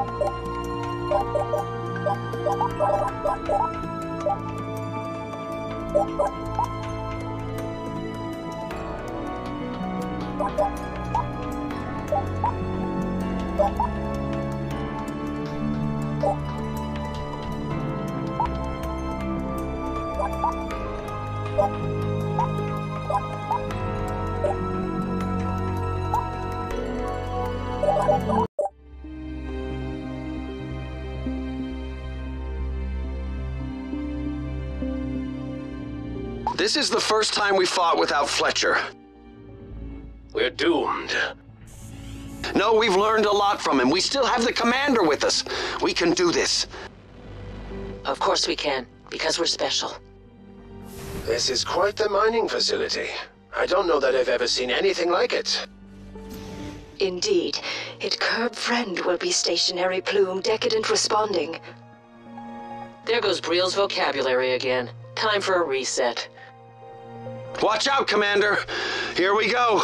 This is the first time we fought without Fletcher. We're doomed. No, we've learned a lot from him. We still have the commander with us. We can do this. Of course we can, because we're special. This is quite the mining facility. I don't know that I've ever seen anything like it. Indeed. It curb friend will be stationary plume, decadent responding. There goes Briel's vocabulary again. Time for a reset. Watch out, Commander. Here we go.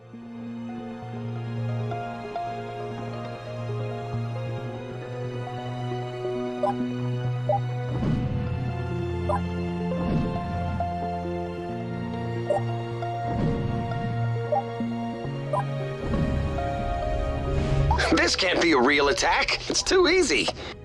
This can't be a real attack. It's too easy.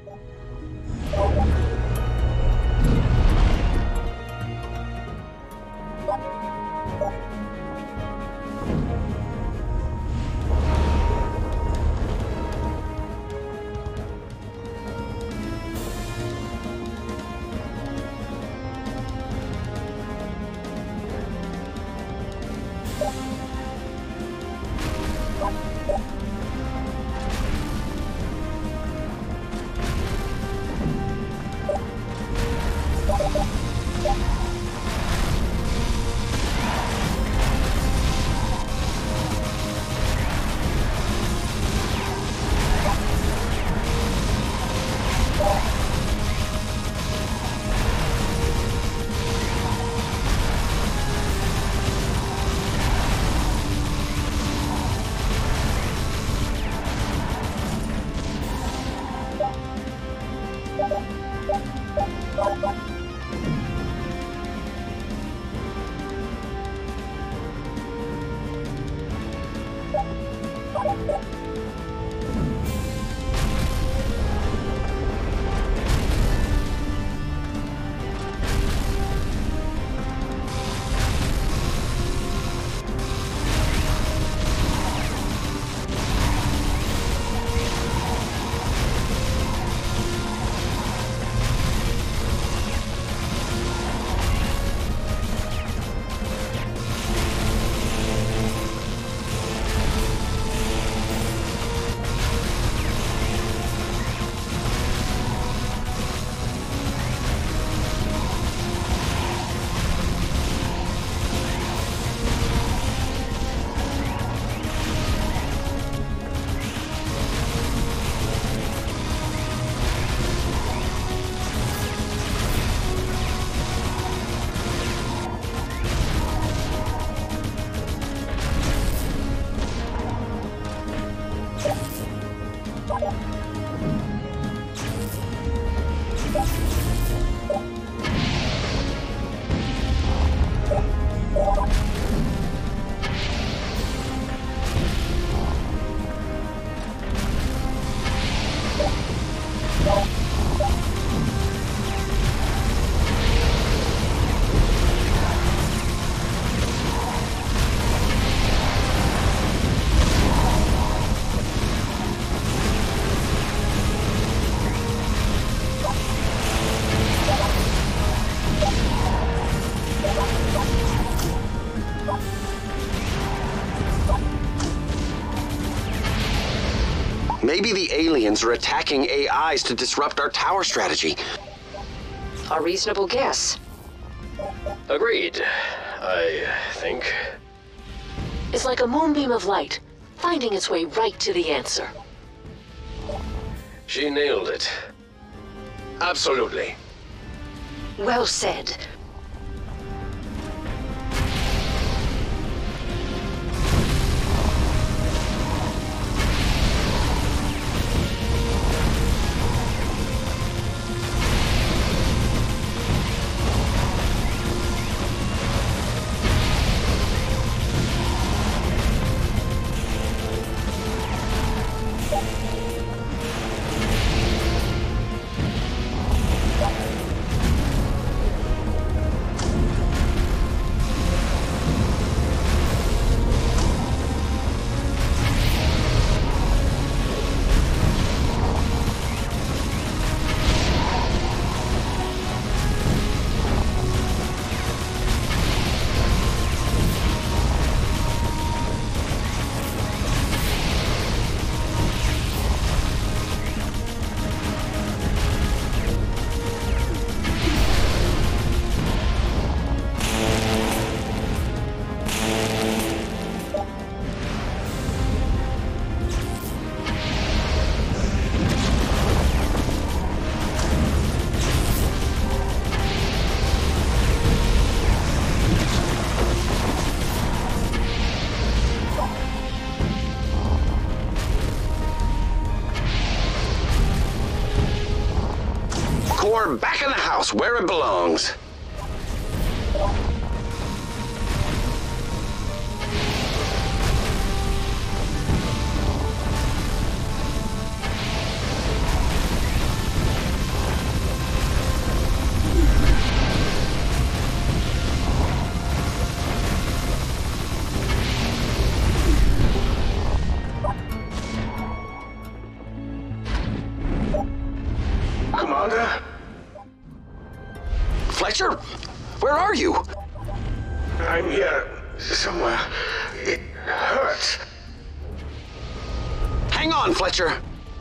Maybe the aliens are attacking AIs to disrupt our tower strategy. A reasonable guess. Agreed, I think. It's like a moonbeam of light, finding its way right to the answer. She nailed it. Absolutely. Well said. power back in the house where it belongs. Commander? Fletcher, where are you? I'm here somewhere. It hurts. Hang on, Fletcher.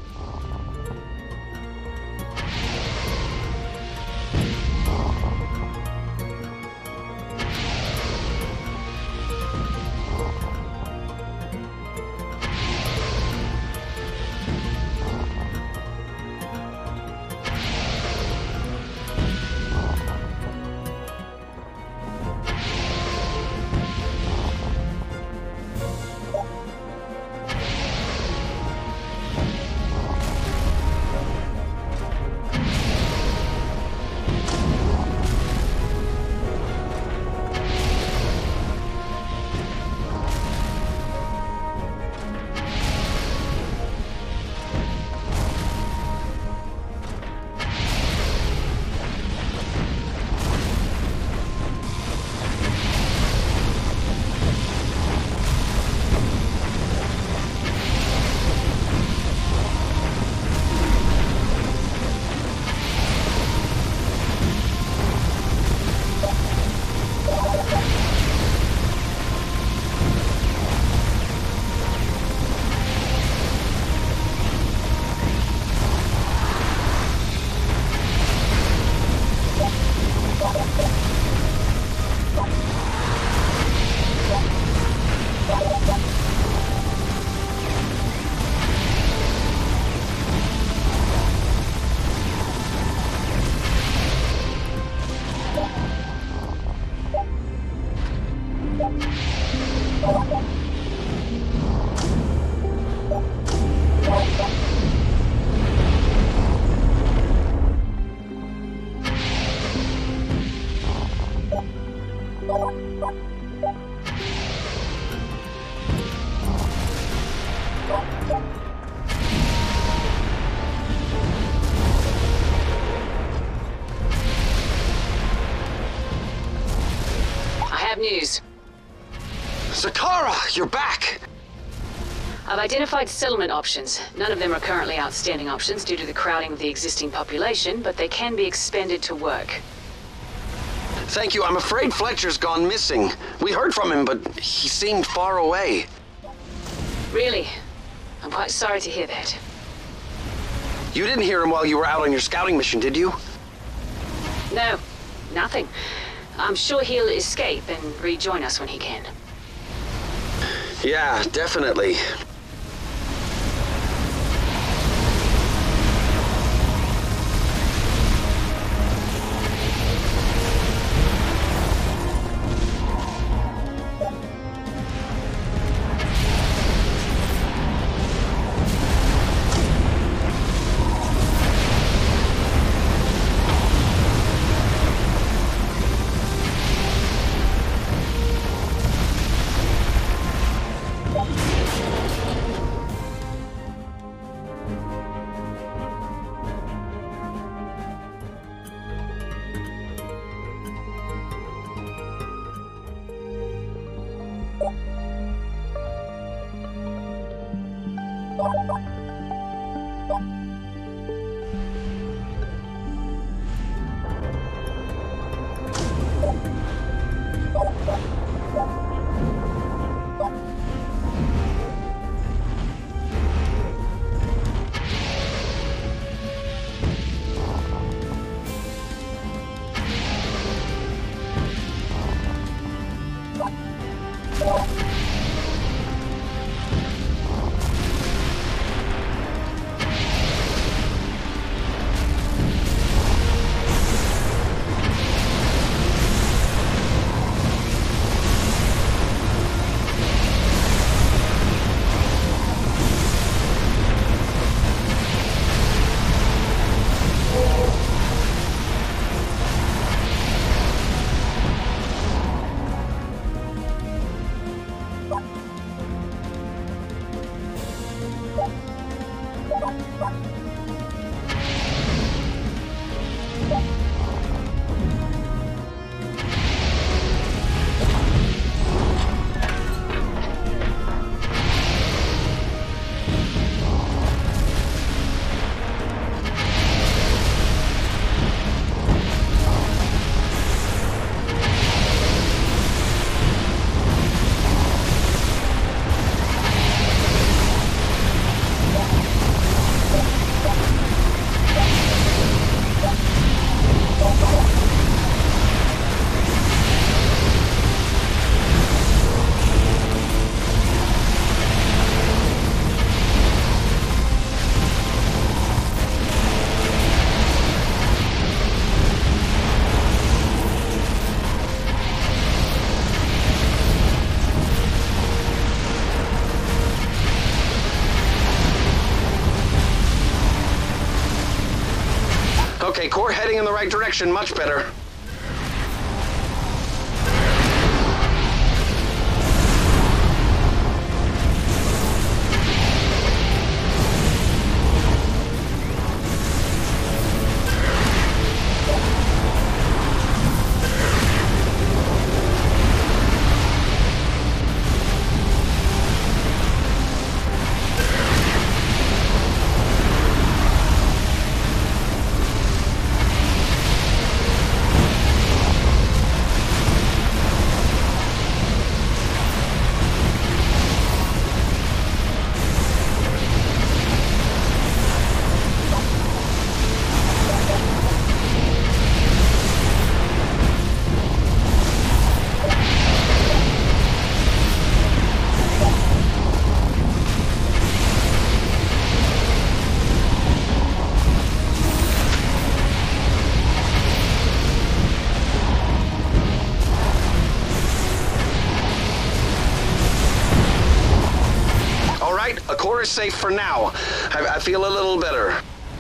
News. Zakara, you're back! I've identified settlement options. None of them are currently outstanding options due to the crowding of the existing population, but they can be expended to work. Thank you. I'm afraid Fletcher's gone missing. We heard from him, but he seemed far away. Really? I'm quite sorry to hear that. You didn't hear him while you were out on your scouting mission, did you? No, nothing. I'm sure he'll escape and rejoin us when he can. Yeah, definitely. Okay, core heading in the right direction, much better. A core is safe for now. I feel a little better.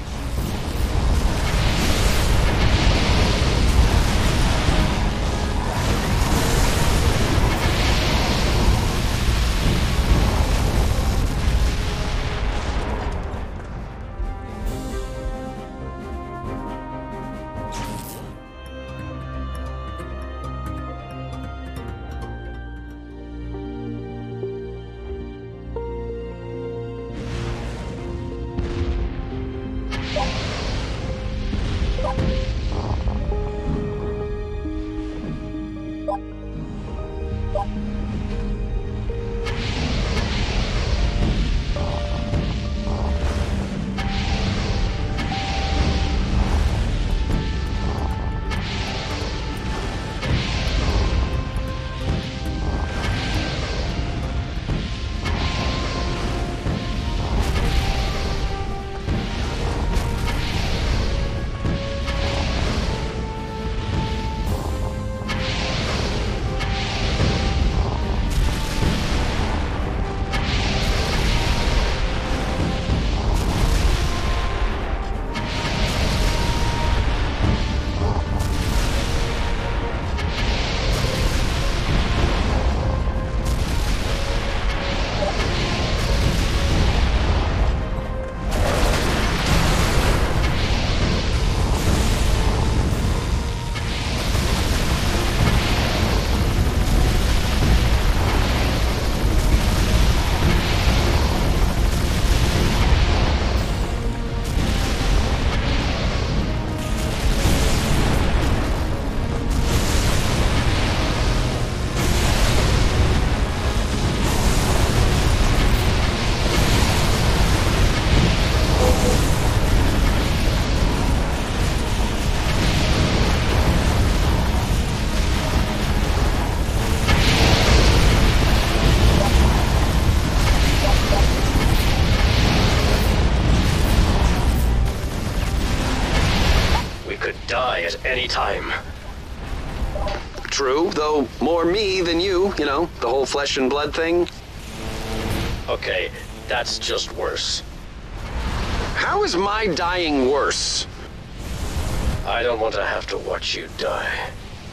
At any time. True, though more me than you know, the whole flesh and blood thing. Okay, that's just worse. How is my dying worse? I don't want to have to watch you die.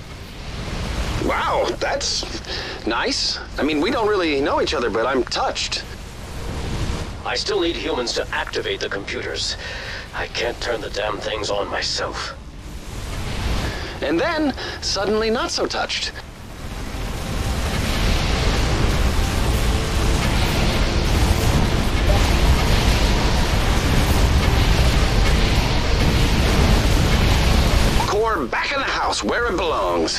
Wow, that's nice. I mean, we don't really know each other, but I'm touched. I still need humans to activate the computers. I can't turn the damn things on myself. And then, suddenly not so touched. Core back in the house where it belongs.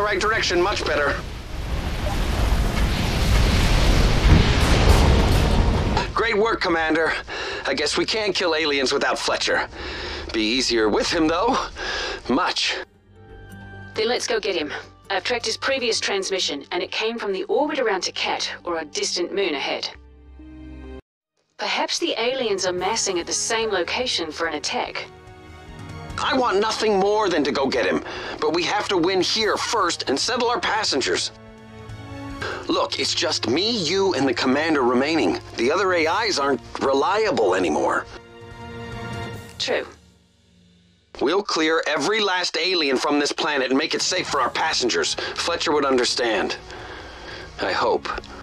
right direction much better. Great work, Commander. I guess we can't kill aliens without Fletcher. Be easier with him, though. Much. Then let's go get him. I've tracked his previous transmission, and it came from the orbit around Takat, or a distant moon ahead. Perhaps the aliens are massing at the same location for an attack. I want nothing more than to go get him, but we have to win here first and settle our passengers. Look, it's just me, you, and the Commander remaining. The other AIs aren't reliable anymore. True. We'll clear every last alien from this planet and make it safe for our passengers. Fletcher would understand. I hope.